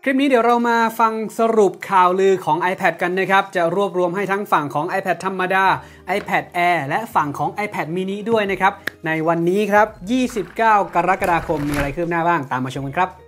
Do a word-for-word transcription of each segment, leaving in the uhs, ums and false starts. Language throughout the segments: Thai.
คลิปนี้เดี๋ยวเรามาฟังสรุปข่าวลือของ iPad กันนะครับจะรวบรวมให้ทั้งฝั่งของ iPad ธรรมดา iPad Air และฝั่งของ iPad mini ด้วยนะครับในวันนี้ครับยี่สิบเก้ากรกฎาคมมีอะไรคืบหน้าบ้างตามมาชมกันครับ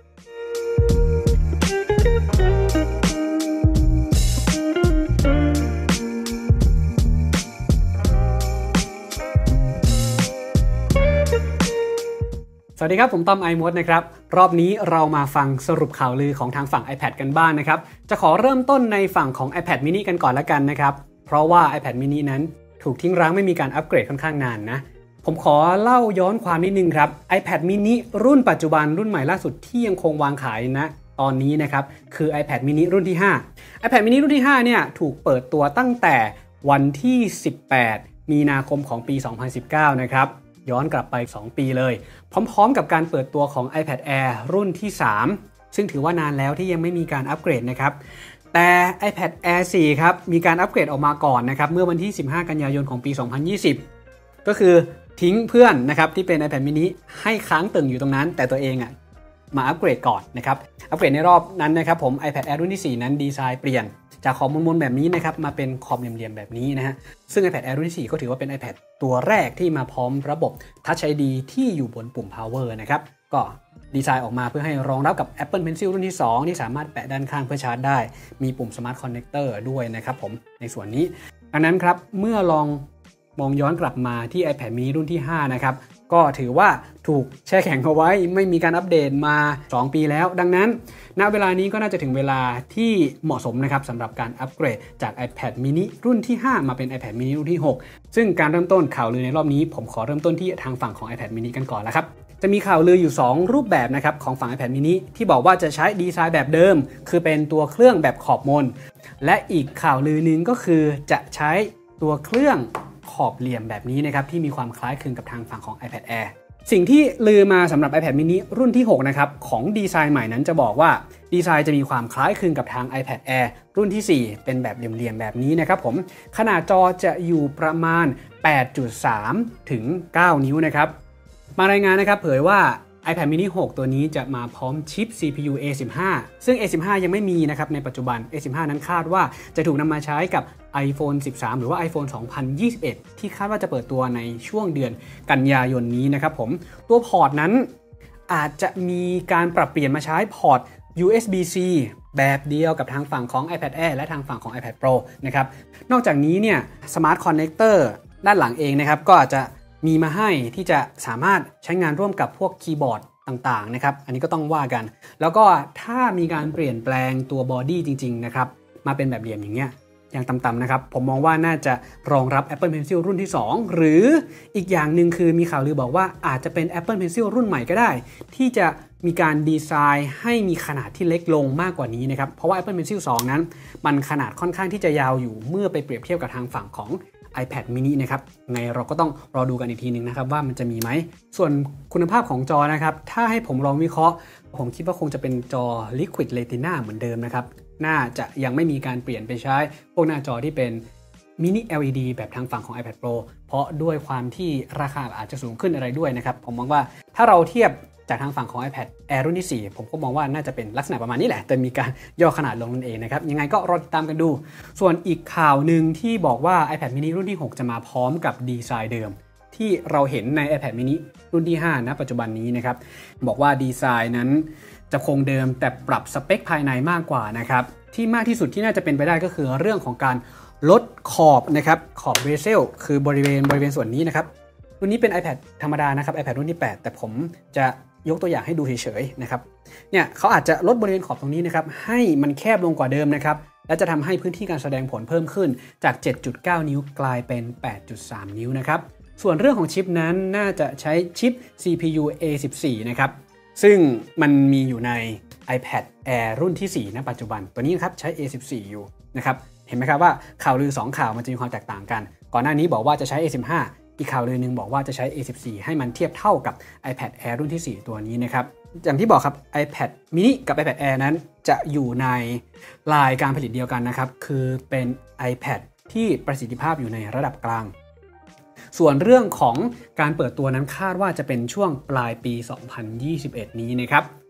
สวัสดีครับผมต้อมไอมดนะครับรอบนี้เรามาฟังสรุปข่าวลือของทางฝั่ง iPad กันบ้าง น, นะครับจะขอเริ่มต้นในฝั่งของ iPad mini กันก่อนละกันนะครับเพราะว่า iPad mini นั้นถูกทิ้งร้างไม่มีการอัปเกรดค่อนข้างนานนะผมขอเล่าย้อนความนิดนึงครับ iPad mini รุ่นปัจจุบันรุ่นใหม่ล่าสุดที่ยังคงวางขายนะตอนนี้นะครับคือ iPad mini รุ่นที่ห้า iPad mini รุ่นที่ห้าเนี่ยถูกเปิดตัวตั้งแต่วันที่สิบแปดมีนาคมของปีสองพันสิบเก้านะครับย้อนกลับไปสองปีเลยพร้อมๆกับการเปิดตัวของ iPad Air รุ่นที่สามซึ่งถือว่านานแล้วที่ยังไม่มีการอัปเกรดนะครับแต่ iPad Air โฟร์ครับมีการอัปเกรดออกมาก่อนนะครับเมื่อวันที่สิบห้ากันยายนของปีสองพันยี่สิบก็คือทิ้งเพื่อนนะครับที่เป็น iPad mini ให้ค้างตึงอยู่ตรงนั้นแต่ตัวเองอ่ะมาอัปเกรดก่อนนะครับอัปเกรดในรอบนั้นนะครับผม iPad Air รุ่นที่สี่นั้นดีไซน์เปลี่ยนจากขอบมนๆแบบนี้นะครับมาเป็นขอบเหลี่ยมๆแบบนี้นะฮะซึ่ง iPad Air รุ่นที่สี่ก็ถือว่าเป็น iPad ตัวแรกที่มาพร้อมระบบ Touch ไอ ดี ที่อยู่บนปุ่ม Power นะครับก็ดีไซน์ออกมาเพื่อให้รองรับกับ Apple Pencil รุ่นที่สองที่สามารถแปะด้านข้างเพื่อชาร์จได้มีปุ่ม Smart Connector ด้วยนะครับผมในส่วนนี้ดังนั้นครับเมื่อลองมองย้อนกลับมาที่ iPad mini รุ่นที่ห้านะครับก็ถือว่าถูกแช่แข็งเอาไว้ไม่มีการอัปเดตมาสองปีแล้วดังนั้นณเวลานี้ก็น่าจะถึงเวลาที่เหมาะสมนะครับสำหรับการอัปเกรดจาก iPad mini รุ่นที่ห้ามาเป็น iPad mini รุ่นที่หกซึ่งการเริ่มต้นข่าวลือในรอบนี้ผมขอเริ่มต้นที่ทางฝั่งของ iPad mini กันก่อนแล้วครับจะมีข่าวลืออยู่สองรูปแบบนะครับของฝั่ง iPad mini ที่บอกว่าจะใช้ดีไซน์แบบเดิมคือเป็นตัวเครื่องแบบขอบมนและอีกข่าวลือนึงก็คือจะใช้ตัวเครื่องขอบเหลี่ยมแบบนี้นะครับที่มีความคล้ายคลึงกับทางฝั่งของ iPad Air สิ่งที่ลือมาสำหรับ iPad mini รุ่นที่หกนะครับของดีไซน์ใหม่นั้นจะบอกว่าดีไซน์จะมีความคล้ายคลึงกับทาง iPad Air รุ่นที่สี่เป็นแบบเหลี่ยมๆแบบนี้นะครับผมขนาดจอจะอยู่ประมาณ แปดจุดสาม ถึง เก้า นิ้วนะครับมารายงานนะครับเผยว่า iPad mini หกตัวนี้จะมาพร้อมชิป ซี พี ยู เอ สิบห้า ซึ่ง เอ สิบห้า ยังไม่มีนะครับในปัจจุบัน เอ สิบห้า นั้นคาดว่าจะถูกนำมาใช้กับ iPhone สิบสาม หรือว่า iPhone สองพันยี่สิบเอ็ด ที่คาดว่าจะเปิดตัวในช่วงเดือนกันยายนนี้นะครับผมตัวพอร์ตนั้นอาจจะมีการปรับเปลี่ยนมาใช้พอร์ต ยู เอส บี ซี แบบเดียวกับทางฝั่งของ iPad Air และทางฝั่งของ iPad Pro นะครับนอกจากนี้เนี่ย Smart Connector ด้านหลังเองนะครับก็อาจจะมีมาให้ที่จะสามารถใช้งานร่วมกับพวกคีย์บอร์ดต่างๆนะครับอันนี้ก็ต้องว่ากันแล้วก็ถ้ามีการเปลี่ยนแปลงตัวบอดี้จริงๆนะครับมาเป็นแบบเหลี่ยมอย่างเงี้ยอย่างต่ำๆนะครับผมมองว่าน่าจะรองรับ Apple Pencil รุ่นที่สองหรืออีกอย่างหนึ่งคือมีข่าวลือบอกว่าอาจจะเป็น Apple Pencil รุ่นใหม่ก็ได้ที่จะมีการดีไซน์ให้มีขนาดที่เล็กลงมากกว่านี้นะครับเพราะว่า Apple Pencil สองนั้นมันขนาดค่อนข้างที่จะยาวอยู่เมื่อไปเปรียบเทียบกับทางฝั่งของiPad mini นะครับไงเราก็ต้องรอดูกันอีกทีนึงนะครับว่ามันจะมีไหมส่วนคุณภาพของจอนะครับถ้าให้ผมลองวิเคราะห์ผมคิดว่าคงจะเป็นจอ Liquid Retina เหมือนเดิมนะครับน่าจะยังไม่มีการเปลี่ยนไปใช้พวกหน้าจอที่เป็น Mini แอล อี ดี แบบทางฝั่งของ iPad Pro เพราะด้วยความที่ราคาอาจจะสูงขึ้นอะไรด้วยนะครับผมมองว่าถ้าเราเทียบจากทางฝั่งของ iPad Air รุ่นที่สี่ผมก็มองว่าน่าจะเป็นลักษณะประมาณนี้แหละแต่มีการย่อขนาดลงนั่นเองนะครับยังไงก็รอติดตามกันดูส่วนอีกข่าวหนึ่งที่บอกว่า iPad mini รุ่นที่หกจะมาพร้อมกับดีไซน์เดิมที่เราเห็นใน iPad mini รุ่นที่ห้าณปัจจุบันนี้นะครับบอกว่าดีไซน์นั้นจะคงเดิมแต่ปรับสเปคภายในมากกว่านะครับที่มากที่สุดที่น่าจะเป็นไปได้ก็คือเรื่องของการลดขอบนะครับขอบเบเซลคือบริเวณบริเวณส่วนนี้นะครับรุ่นนี้เป็น iPad ธรรมดานะครับ iPad รุ่นที่แปดแต่ผมจะยกตัวอย่างให้ดูเฉยๆนะครับเนี่ยเขาอาจจะลดบริเวณขอบตรงนี้นะครับให้มันแคบลงกว่าเดิมนะครับและจะทำให้พื้นที่การแสดงผลเพิ่มขึ้นจาก เจ็ดจุดเก้า นิ้วกลายเป็น แปดจุดสาม นิ้วนะครับส่วนเรื่องของชิปนั้นน่าจะใช้ชิป ซี พี ยู เอ สิบสี่ นะครับซึ่งมันมีอยู่ใน iPad Air รุ่นที่สี่ณปัจจุบันตัวนี้นะครับใช้ เอ สิบสี่ อยู่นะครับเห็นไหมครับว่าข่าวลือสองข่าวมันจะมีความแตกต่างกันก่อนหน้านี้บอกว่าจะใช้ เอ สิบห้าอีกข่าวลือหนึ่งบอกว่าจะใช้ เอ สิบสี่ ให้มันเทียบเท่ากับ iPad Air รุ่นที่สี่ตัวนี้นะครับอย่างที่บอกครับ iPad mini กับ iPad Air นั้นจะอยู่ในลายการผลิตเดียวกันนะครับคือเป็น iPad ที่ประสิทธิภาพอยู่ในระดับกลางส่วนเรื่องของการเปิดตัวนั้นคาดว่าจะเป็นช่วงปลายปีสองพันยี่สิบเอ็ดนี้นะครับ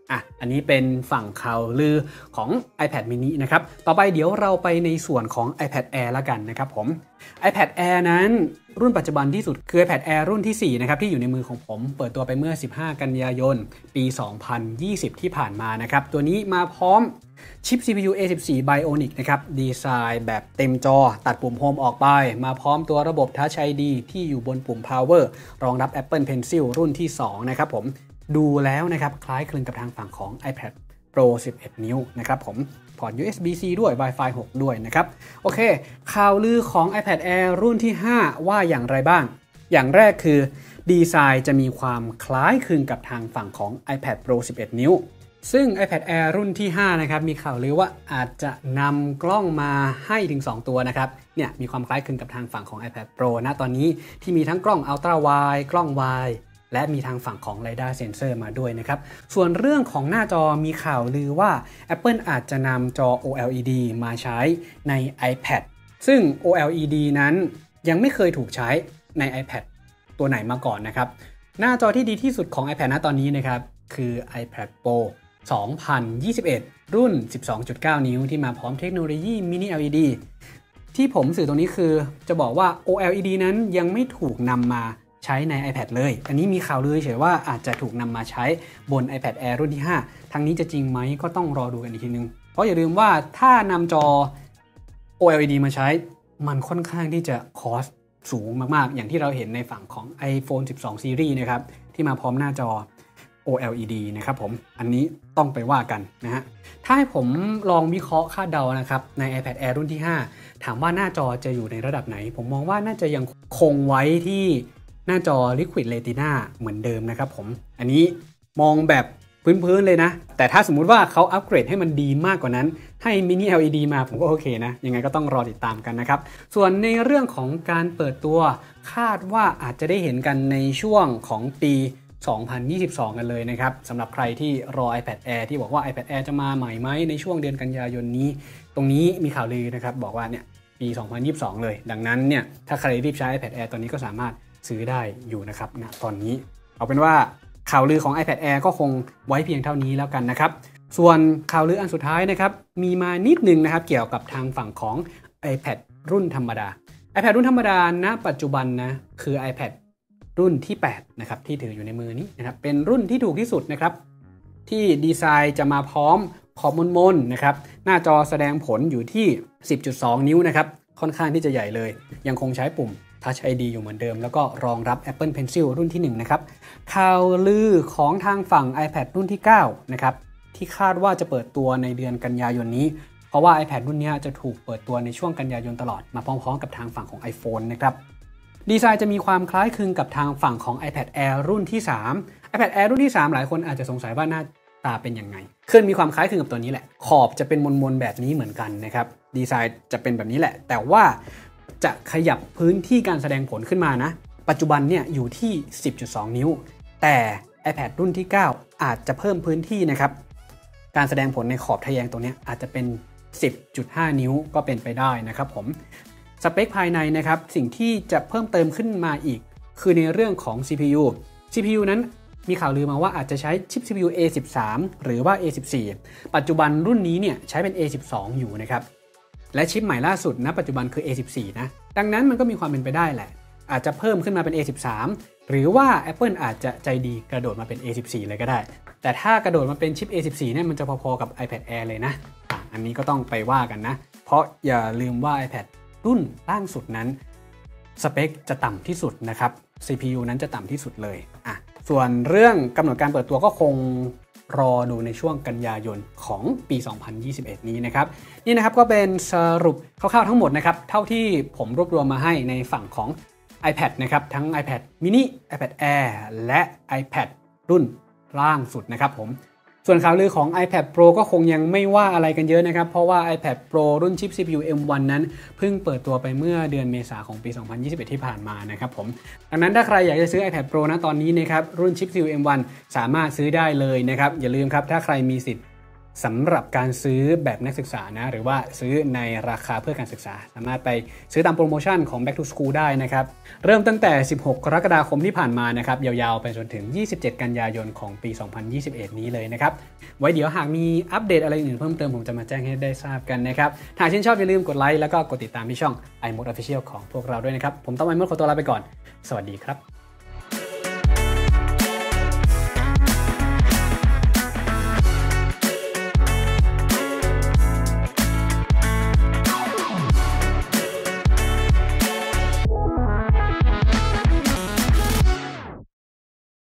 อ่ะอันนี้เป็นฝั่งข่าวลือของ iPad mini นะครับต่อไปเดี๋ยวเราไปในส่วนของ iPad Air ละกันนะครับผม iPad Air นั้นรุ่นปัจจุบันที่สุดคือ iPad Air รุ่นที่สี่นะครับที่อยู่ในมือของผมเปิดตัวไปเมื่อสิบห้ากันยายนปีสองพันยี่สิบที่ผ่านมานะครับตัวนี้มาพร้อมชิป ซี พี ยู เอ สิบสี่ Bionic นะครับดีไซน์แบบเต็มจอตัดปุ่ม Home ออกไปมาพร้อมตัวระบบ Touch ไอ ดี ที่อยู่บนปุ่ม Power รองรับ Apple Pencil รุ่นที่สองนะครับผมดูแล้วนะครับคล้ายคลึงกับทางฝั่งของ iPad Pro สิบเอ็ด นิ้วนะครับผมพอร์ต ยู เอส บี ซี ด้วย Wi-Fi หก ด้วยนะครับโอเคข่าวลือของ iPad Air รุ่นที่ห้าว่าอย่างไรบ้างอย่างแรกคือดีไซน์จะมีความคล้ายคลึงกับทางฝั่งของ iPad Pro สิบเอ็ด นิ้วซึ่ง iPad Air รุ่นที่ห้านะครับมีข่าวลือว่าอาจจะนำกล้องมาให้ถึงสองตัวนะครับเนี่ยมีความคล้ายคลึงกับทางฝั่งของ iPad Pro ณตอนนี้ที่มีทั้งกล้อง Ultra Wide กล้อง Wideและมีทางฝั่งของ Lidar Sensor มาด้วยนะครับส่วนเรื่องของหน้าจอมีข่าวลือว่า Apple อาจจะนำจอ โอ แอล อี ดี มาใช้ใน iPad ซึ่ง โอ แอล อี ดี นั้นยังไม่เคยถูกใช้ใน iPad ตัวไหนมาก่อนนะครับหน้าจอที่ดีที่สุดของ iPad ณตอนนี้นะครับคือ iPad Pro สองพันยี่สิบเอ็ด รุ่น สิบสองจุดเก้า นิ้วที่มาพร้อมเทคโนโลยี Mini แอล อี ดี ที่ผมสื่อตรงนี้คือจะบอกว่า โอ แอล อี ดี นั้นยังไม่ถูกนำมาใช้ใน iPad เลยอันนี้มีข่าวลือเฉยว่าอาจจะถูกนำมาใช้บน iPad Air รุ่นที่ห้าทางนี้จะจริงไหมก็ต้องรอดูกันอีกทีนึงเพราะอย่าลืมว่าถ้านำจอ โอ แอล อี ดี มาใช้มันค่อนข้างที่จะคอสสูงมากๆอย่างที่เราเห็นในฝั่งของ iPhone สิบสอง Series นะครับที่มาพร้อมหน้าจอ โอ แอล อี ดี นะครับผมอันนี้ต้องไปว่ากันนะฮะถ้าให้ผมลองวิเคราะห์คาดเดานะครับใน iPad Air รุ่นที่ห้าถามว่าหน้าจอจะอยู่ในระดับไหนผมมองว่าน่าจะยังคงไว้ที่หน้าจอ Liquid Retina เหมือนเดิมนะครับผมอันนี้มองแบบพื้นๆเลยนะแต่ถ้าสมมุติว่าเขาอัปเกรดให้มันดีมากกว่านั้นให้ Mini แอล อี ดี มาผมก็โอเคนะยังไงก็ต้องรอติดตามกันนะครับส่วนในเรื่องของการเปิดตัวคาดว่าอาจจะได้เห็นกันในช่วงของปีสองพันยี่สิบสองกันเลยนะครับสำหรับใครที่รอ iPad Air ที่บอกว่า iPad Air จะมาใหม่ไหมในช่วงเดือนกันยายนนี้ตรงนี้มีข่าวลือนะครับบอกว่าเนี่ยปีสองพันยี่สิบสองเลยดังนั้นเนี่ยถ้าใครรีบใช้ iPad Air ตอนนี้ก็สามารถซื้อได้อยู่นะครับณตอนนี้เอาเป็นว่าข่าวลือของ iPad Air ก็คงไว้เพียงเท่านี้แล้วกันนะครับส่วนข่าวลืออันสุดท้ายนะครับมีมานิดนึงนะครับเกี่ยวกับทางฝั่งของ iPad รุ่นธรรมดา iPad รุ่นธรรมดาณปัจจุบันนะคือ iPad รุ่นที่แปดนะครับที่ถืออยู่ในมือนี้นะครับเป็นรุ่นที่ถูกที่สุดนะครับที่ดีไซน์จะมาพร้อมขอบมนๆนะครับหน้าจอแสดงผลอยู่ที่ สิบจุดสอง นิ้วนะครับค่อนข้างที่จะใหญ่เลยยังคงใช้ปุ่ม Touch ไอ ดี อยู่เหมือนเดิมแล้วก็รองรับ Apple Pencil รุ่นที่หนึ่งนะครับข่าวลือของทางฝั่ง iPad รุ่นที่เก้านะครับที่คาดว่าจะเปิดตัวในเดือนกันยายนนี้เพราะว่า iPad รุ่นนี้จะถูกเปิดตัวในช่วงกันยายนตลอดมาพร้อมๆกับทางฝั่งของ iPhone นะครับดีไซน์จะมีความคล้ายคลึงกับทางฝั่งของ iPad Air รุ่นที่สาม iPad Air รุ่นที่สามหลายคนอาจจะสงสัยว่าหน้าตาเป็นยังไงเครื่องมีความคล้ายคลึงกับตัวนี้แหละขอบจะเป็นมนๆแบบนี้เหมือนกันนะครับดีไซน์จะเป็นแบบนี้แหละแต่ว่าจะขยับพื้นที่การแสดงผลขึ้นมานะปัจจุบันเนี่ยอยู่ที่ สิบจุดสอง นิ้วแต่ iPad รุ่นที่เก้าอาจจะเพิ่มพื้นที่นะครับการแสดงผลในขอบทะแยงตรงนี้อาจจะเป็น สิบจุดห้า นิ้วก็เป็นไปได้นะครับผมสเปคภายในนะครับสิ่งที่จะเพิ่มเติมขึ้นมาอีกคือในเรื่องของ ซี พี ยู ซี พี ยู นั้นมีข่าวลือมาว่าอาจจะใช้ชิป ซี พี ยู เอ สิบสาม หรือว่า เอ สิบสี่ ปัจจุบันรุ่นนี้เนี่ยใช้เป็น เอ สิบสอง อยู่นะครับและชิปใหม่ล่าสุดนะปัจจุบันคือ เอ สิบสี่ นะดังนั้นมันก็มีความเป็นไปได้แหละอาจจะเพิ่มขึ้นมาเป็น เอ สิบสาม หรือว่า Apple อาจจะใจดีกระโดดมาเป็น เอ สิบสี่ เลยก็ได้แต่ถ้ากระโดดมาเป็นชิป เอ สิบสี่ เนี่ยมันจะพอๆกับ iPad Air เลยนะอ่ะอันนี้ก็ต้องไปว่ากันนะเพราะอย่าลืมว่า iPad รุ่นล่างสุดนั้นสเปคจะต่ำที่สุดนะครับ ซี พี ยู นั้นจะต่ำที่สุดเลยอ่ะส่วนเรื่องกำหนดการเปิดตัวก็คงรอดูในช่วงกันยายนของปีสองพันยี่สิบเอ็ดนี้นะครับนี่นะครับก็เป็นสรุปคร่าวๆทั้งหมดนะครับเท่าที่ผมรวบรวมมาให้ในฝั่งของ iPad นะครับทั้ง iPad mini iPad Air และ iPad รุ่นล่างสุดนะครับผมส่วนข่าวลือของ iPad Pro ก็คงยังไม่ว่าอะไรกันเยอะนะครับเพราะว่า iPad Pro รุ่นชิป ซี พี ยู เอ็ม วัน นั้นเพิ่งเปิดตัวไปเมื่อเดือนเมษายนของปีสองพันยี่สิบเอ็ดที่ผ่านมานะครับผมดังนั้นถ้าใครอยากจะซื้อ iPad Pro นะตอนนี้นะครับรุ่นชิป ซี พี ยู เอ็ม วัน สามารถซื้อได้เลยนะครับอย่าลืมครับถ้าใครมีสิทธิ์สำหรับการซื้อแบบนักศึกษานะหรือว่าซื้อในราคาเพื่อการศึกษาสามารถไปซื้อตามโปรโมชั่นของ Back to School ได้นะครับเริ่มตั้งแต่สิบหกกรกฎาคมที่ผ่านมานะครับยาวๆไปจนถึงยี่สิบเจ็ดกันยายนของปีสองพันยี่สิบเอ็ดนี้เลยนะครับไว้เดี๋ยวหากมีอัปเดตอะไรอื่นเพิ่มเติมผมจะมาแจ้งให้ได้ทราบกันนะครับถ้าชื่นชอบอย่าลืมกดไลค์แล้วก็กดติดตามที่ช่อง iMode Official ของพวกเราด้วยนะครับผมต้อง iMode ขอตัวลาไปก่อนสวัสดีครับ